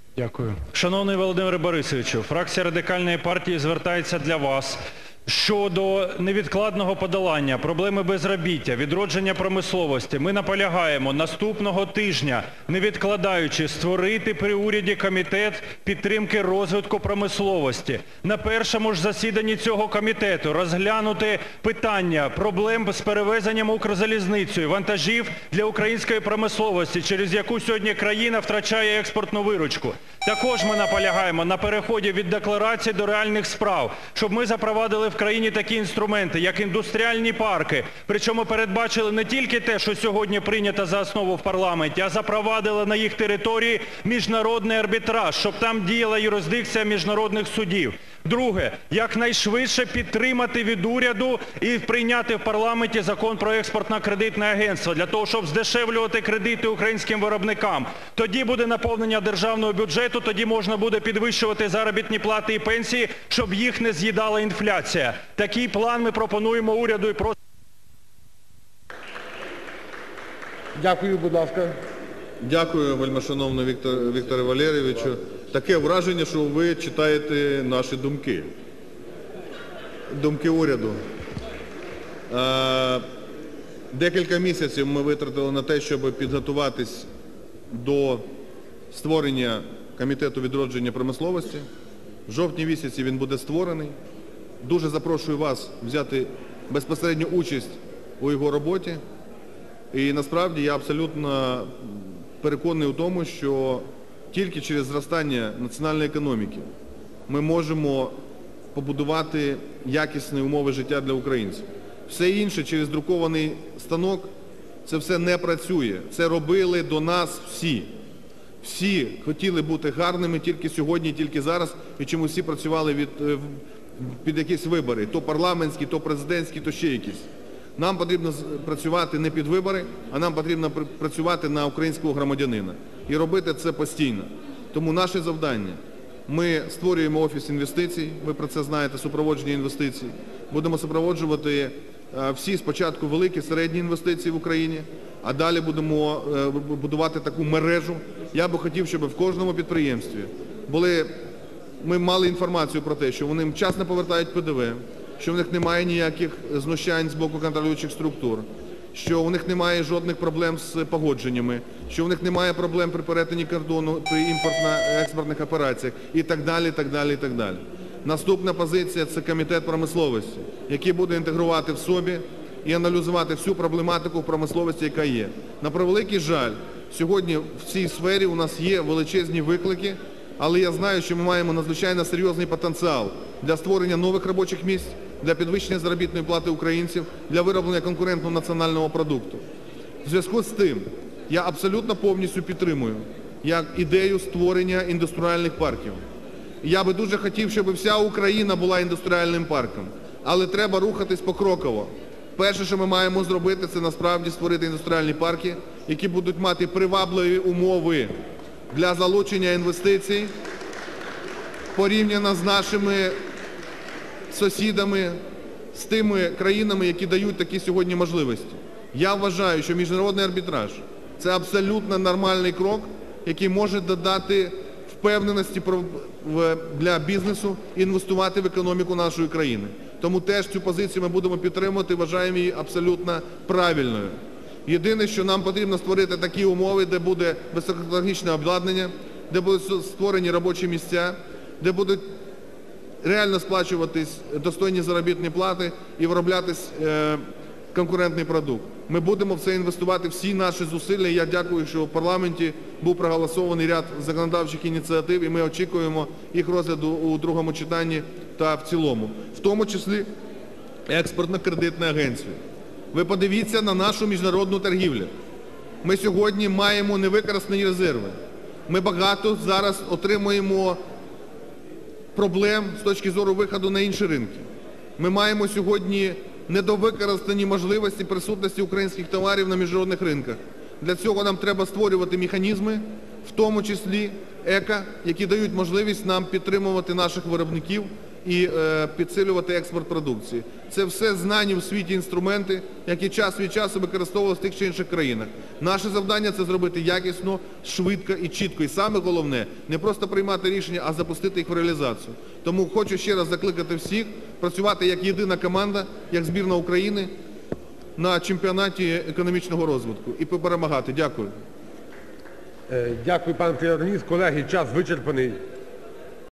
Дякую. Шановний Володимире Борисовичу, фракція Радикальної партії звертається до вас щодо невідкладного подолання проблеми безробіття, відродження промисловості. Ми наполягаємо наступного тижня, не відкладаючи, створити при уряді комітет підтримки розвитку промисловості. На першому ж засіданні цього комітету розглянути питання проблем з перевезенням Укрзалізницею вантажів для української промисловості, через яку сьогодні країна втрачає експортну виручку. Також ми наполягаємо на переході від декларацій до реальних справ, щоб ми запровадили в країні такі інструменти, як індустріальні парки. Причому передбачили не тільки те, що сьогодні прийнято за основу в парламенті, а запровадили на їх території міжнародний арбітраж, щоб там діяла юрисдикція міжнародних судів. Друге. Якнайшвидше підтримати від уряду і прийняти в парламенті Закон про експортно-кредитне агентство, для того, щоб здешевлювати кредити українським виробникам. Тоді буде наповнення державного бюджету, тоді можна буде підвищувати заробітні плати і пенсії, щоб їх не з'їдала інфляція. Такий план ми пропонуємо уряду і просимо. Дякую, будь ласка. Дякую, вельмишановний Вікторе Валерійовичу. Таке враження, що ви читаєте наші думки. Думки уряду. Декілька місяців ми витратили на те, щоб підготуватись до створення Комітету відродження промисловості. В жовтні місяці він буде створений. Дуже запрошую вас взяти безпосередню участь у його роботі. І насправді я абсолютно переконаний у тому, що тільки через зростання національної економіки ми можемо побудувати якісні умови життя для українців. Все інше через друкований станок, це все не працює. Це робили до нас всі. Всі хотіли бути гарними тільки сьогодні, тільки зараз, і чому всі працювали під якісь вибори, то парламентські, то президентські, то ще якісь. Нам потрібно працювати не під вибори, а нам потрібно працювати на українського громадянина. І робити це постійно. Тому наше завдання – ми створюємо Офіс інвестицій, ви про це знаєте, супроводження інвестицій. Будемо супроводжувати всі спочатку великі, середні інвестиції в Україні, а далі будемо будувати таку мережу. Я би хотів, щоб в кожному підприємстві ми мали інформацію про те, що вони вчасно повертають ПДВ, що в них немає ніяких знущань з боку контролюючих структур, що у них немає жодних проблем з погодженнями, що у них немає проблем при перетині кордону, при імпортно-експортних операціях і так далі, і так далі, і так далі. Наступна позиція – це Комітет промисловості, який буде інтегрувати в собі і аналізувати всю проблематику в промисловості, яка є. На превеликий жаль, сьогодні в цій сфері у нас є величезні виклики, але я знаю, що ми маємо надзвичайно серйозний потенціал для створення нових робочих місць, для підвищення заробітної плати українців, для вироблення конкурентного національного продукту. В зв'язку з тим, я абсолютно повністю підтримую як ідею створення індустріальних парків. Я би дуже хотів, щоб вся Україна була індустріальним парком, але треба рухатись покроково. Перше, що ми маємо зробити, це насправді створити індустріальні парки, які будуть мати привабливі умови для залучення інвестицій порівняно з нашими сусідами, з тими країнами, які дають такі сьогодні можливості. Я вважаю, що міжнародний арбітраж – це абсолютно нормальний крок, який може додати впевненості для бізнесу інвестувати в економіку нашої країни. Тому теж цю позицію ми будемо підтримувати, вважаємо її абсолютно правильною. Єдине, що нам потрібно створити такі умови, де буде високотехнологічне обладнання, де будуть створені робочі місця, де будуть реально сплачуватись достойні заробітні плати і вироблятись конкурентний продукт. Ми будемо в це інвестувати всі наші зусилля. Я дякую, що в парламенті був проголосований ряд законодавчих ініціатив, і ми очікуємо їх розгляду у другому читанні та в цілому. В тому числі експортно-кредитне агентство. Ви подивіться на нашу міжнародну торгівлю. Ми сьогодні маємо невикористані резерви. Ми багато зараз отримуємо проблем з точки зору виходу на інші ринки. Ми маємо сьогодні недовикористані можливості присутності українських товарів на міжнародних ринках. Для цього нам треба створювати механізми, в тому числі які дають можливість нам підтримувати наших виробників і підсилювати експорт продукції. Це все знані в світі інструменти, які час від часу використовувалися в тих чи інших країнах. Наше завдання – це зробити якісно, швидко і чітко. І саме головне – не просто приймати рішення, а запустити їх в реалізацію. Тому хочу ще раз закликати всіх працювати як єдина команда, як збірна України на чемпіонаті економічного розвитку і перемагати. Дякую. Дякую, пане Прем'єр-міністр. Колеги, час вичерпаний.